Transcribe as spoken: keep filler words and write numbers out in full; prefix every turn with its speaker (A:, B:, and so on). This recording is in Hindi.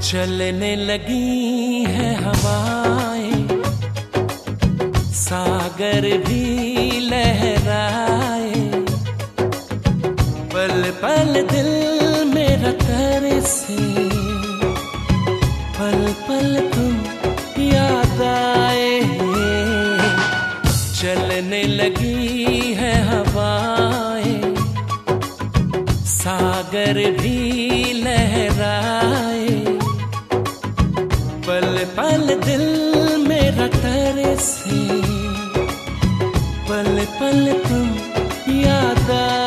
A: चलने लगी है हवाएं, सागर भी लहराए, पल पल दिल मेरा तरसे, पल पल तुम याद आए। चलने लगी है हवाएं, सागर भी लहराए, पल पल दिल मेरा तरसे, पल पल तुम याद आए।